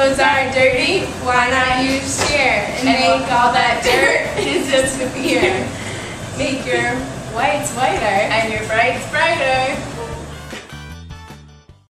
clothes are dirty, why not use sheer and make all that dirt disappear? Make your whites whiter and your brights brighter.